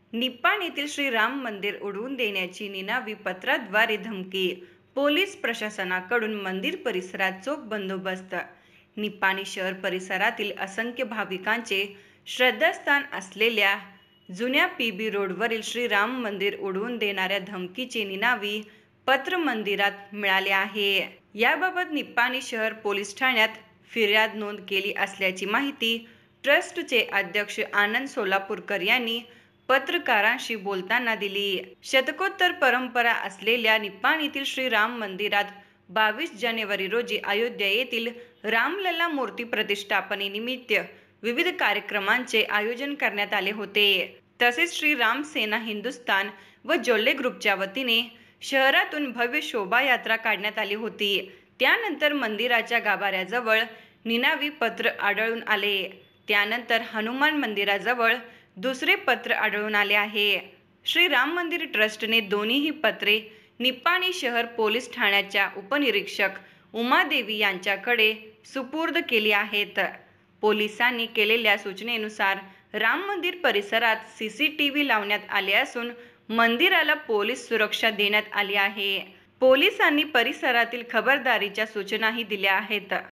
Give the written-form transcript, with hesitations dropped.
निप्पाण येथील श्रीराम मंदिर उडवून देण्याची निनावी पत्राद्वारे धमकी. पोलीस प्रशासनाकडून मंदिर परिसरात चोख बंदोबस्त. निप्पाणी शहर परिसरातील असंख्य भाविकांचे श्रद्धास्थान असलेल्या जुन्या पीबी रोडवरील श्रीराम मंदिर उडवून देणाऱ्या धमकीचे निनावी पत्र मंदिरात मिळाले आहे. याबाबत निप्पाणी शहर पोलीस ठाण्यात फिर्याद नोंद केली असल्याची माहिती ट्रस्टचे अध्यक्ष आनंद सोलापूरकर यांनी पत्रकारांशी बोलताना दिली. शतकोत्तर परंपरा असलेल्या निप्पाण येथील श्रीराम मंदिरात 22 जानेवारी रोजी अयोध्या येथील रामलला मूर्ती प्रतिष्ठापनेनिमित्त विविध कार्यक्रमांचे आयोजन करण्यात आले होते. तसेच श्रीराम सेना हिंदुस्थान व जोल्ले ग्रुपच्या वतीने शहरातून भव्य शोभायात्रा काढण्यात आली होती. त्यानंतर मंदिराच्या गाभाऱ्याजवळ निनावी पत्र आढळून आले. त्यानंतर हनुमान मंदिराजवळ दुसरे पत्र आढळून आले आहे. श्री राम मंदिर ट्रस्टने दोन्हीही पत्रे निप्पाणी शहर पोलीस ठाण्याच्या उपनिरीक्षक उमादेवी यांच्याकडे सुपूर्द केली आहेत. पोलिसांनी केलेल्या सूचनेनुसार राम मंदिर परिसरात CCTV लावण्यात आले असून मंदिराला पोलीस सुरक्षा देण्यात आली आहे. पोलिसांनी परिसरातील खबरदारीच्या सूचनाही दिल्या आहेत.